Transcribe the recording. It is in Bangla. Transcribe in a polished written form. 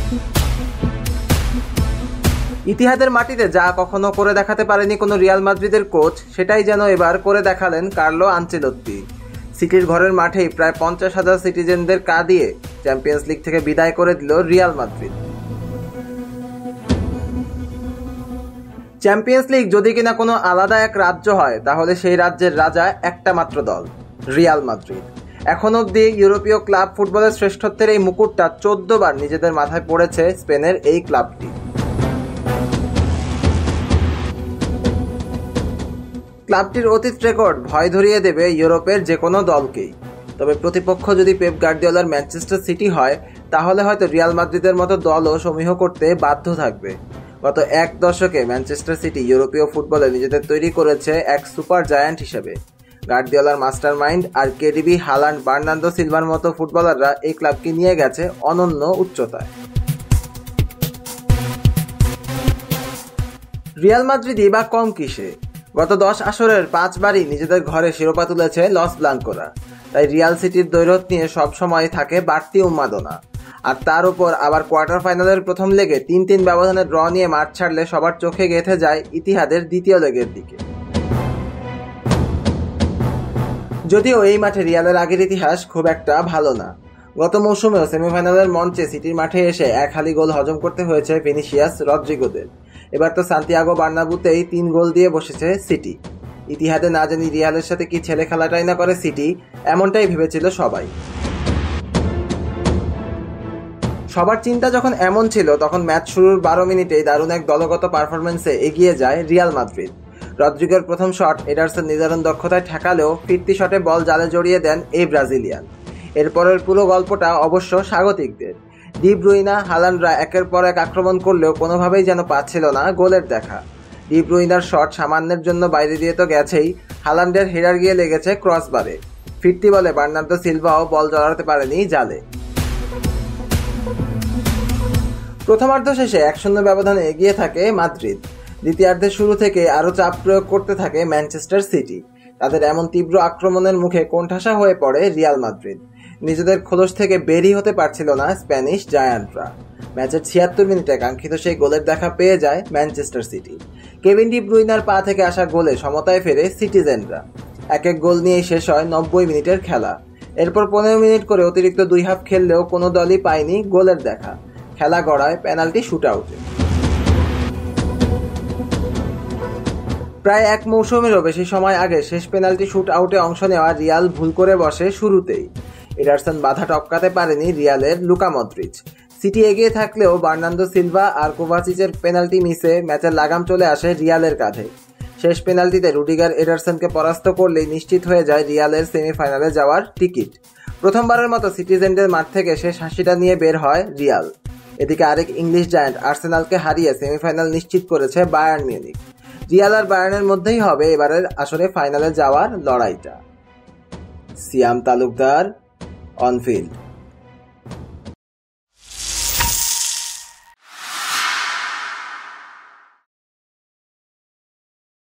ইতিহাদের মাটিতে যা কখনো করে দেখাতে পারেনি কোনো রিয়াল মাদ্রিদের কোচ, সেটাই যেন এবার করে দেখালেন কার্লো আনচেলত্তি। সিটির ঘরের মাঠেই প্রায় 50,000 সিটিজেনদের কাঁদিয়ে চ্যাম্পিয়ন্স লিগ থেকে বিদায় করে দিল রিয়াল মাদ্রিদ। চ্যাম্পিয়ন্স লিগ যদি কিনা কোনো আলাদা এক রাজ্য হয়, তাহলে সেই রাজ্যের রাজা একটা মাত্র দল, রিয়াল মাদ্রিদ। এখন অবধি ইউরোপীয় ক্লাব ফুটবলের শ্রেষ্ঠত্বের এই মুকুটটা 14 বার নিজেদের মাথায় পড়েছে স্পেনের এই ক্লাবটি। ক্লাবটির অতীত রেকর্ড ভয় ধরিয়ে দেবে ইউরোপের যে কোনো দলকেই। তবে প্রতিপক্ষ যদি পেপ গার্দিওলার ম্যানচেস্টার সিটি হয়, তাহলে হয়তো রিয়াল মাদ্রিদের মতো দলও সমীহ করতে বাধ্য থাকবে। গত এক দশকে ম্যানচেস্টার সিটি ইউরোপীয় ফুটবলে নিজেদের তৈরি করেছে এক সুপার জায়ান্ট হিসেবে। গার্দিওলার মাস্টার মাইন্ড আর কেডিবি, হালান্ড, বার্নার্দো সিলভার মতো ফুটবলাররা এই ক্লাবকে নিয়ে গেছে অনন্য উচ্চতায়। রিয়াল মাদ্রিদই বা কম কিসে? গত 10 আসরের 5 বারই নিজেদের ঘরে শিরোপা তুলেছে লস ব্লাঙ্কোরা। তাই রিয়াল সিটির দ্বৈরথ নিয়ে সবসময় থাকে বাড়তি উন্মাদনা। আর তার উপর আবার কোয়ার্টার ফাইনালের প্রথম লেগে 3-3 ব্যবধানে ড্র নিয়ে মাঠ ছাড়লে সবার চোখে গেঁথে যায় ইতিহাদের দ্বিতীয় লেগের দিকে। যদিও এই মাঠে রিয়ালের আগের ইতিহাস খুব একটা ভালো না। গত মৌসুমেও সেমিফাইনালের মঞ্চে সিটির মাঠে এসে এক হালি গোল হজম করতে হয়েছে ভিনিসিয়াস রদ্রিগোদের। এবার তো সান্তিয়াগো বার্নাব্যুতেই 3 গোল দিয়ে বসেছে সিটি। ইতিহাদে না জানি রিয়ালের সাথে কি ছেলে খেলাটাই না করে সিটি, এমনটাই ভেবেছিল সবাই। সবার চিন্তা যখন এমন ছিল, তখন ম্যাচ শুরুর 12 মিনিটেই দারুণ এক দলগত পারফরমেন্সে এগিয়ে যায় রিয়াল মাদ্রিদ। রদ্রিগোর প্রথম শট এডারসন নিদারুণ দক্ষতায় ঠেকালেও ফিরতি শটে বল জালে জড়িয়ে দেন এই ব্রাজিলিয়ান। এরপরের পুরো গল্পটা অবশ্য স্বাগতিকদের। ডি ব্রুইনা, হালান্ডরা একের পর এক আক্রমণ করলেও কোনোভাবেই যেন পাচ্ছিল না গোলের দেখা। ডি ব্রুইনার শট সামান্যের জন্য বাইরে দিয়ে তো গেছেই, হালান্ডের হেডার গিয়ে লেগেছে ক্রসবারে। ফিরতি বলে বার্নার্দো সিলভাও বল জড়াতে পারেনি জালে। প্রথমার্ধ শেষে 1-0 ব্যবধানে এগিয়ে থাকে মাদ্রিদ। দ্বিতীয়ার্ধের শুরু থেকে আরও চাপ প্রয়োগ করতে থাকে ম্যানচেস্টার সিটি। তাদের এমন তীব্র আক্রমণের মুখে কোণঠাসা হয়ে পড়ে রিয়াল মাদ্রিদ। নিজেদের খোলস থেকে বেরই হতে পারছিল না স্প্যানিশ জায়ান্টরা। ম্যাচের 76 মিনিটে কাঙ্ক্ষিত সেই গোলের দেখা পেয়ে যায় ম্যানচেস্টার সিটি। কেভিন ডি ব্রুইনার পা থেকে আসা গোলে সমতায় ফেরে সিটিজেনরা। এক গোল নিয়েই শেষ হয় 90 মিনিটের খেলা। এরপর 15 মিনিট করে অতিরিক্ত 2 হাফ খেললেও কোনো দলই পায়নি গোলের দেখা। খেলা গড়ায় পেনাল্টি শুট আউটে। প্রায় এক মৌসুমেরও বেশি সময় আগে শেষ পেনাল্টি শুট আউটে অংশ নেওয়া রিয়াল ভুল করে বসে শুরুতেই। এডারসন বাধা টপকাতে পারেনি রিয়ালের লুকা মদ্রিচ। সিটি এগিয়ে থাকলেও বার্নার্দো সিলভা আর কোভাচিচের পেনাল্টি মিসে ম্যাচের লাগাম চলে আসে রিয়ালের কাঁধে। শেষ পেনাল্টিতে রুডিগার এডারসনকে পরাস্ত করলেই নিশ্চিত হয়ে যায় রিয়ালের সেমিফাইনালে যাওয়ার টিকিট। প্রথমবারের মতো সিটিজেনদের মাঠ থেকে শেষ হাসিটা নিয়ে বের হয় রিয়াল। এদিকে আরেক ইংলিশ জায়ান্ট আর্সেনালকে হারিয়ে সেমিফাইনাল নিশ্চিত করেছে বায়ার্ন মিউনিখ। রিয়াল আর বায়ার্নের মধ্যেই হবে এবারের আসরে ফাইনালে যাওয়ার লড়াইটা। Siam Talukdar, on field.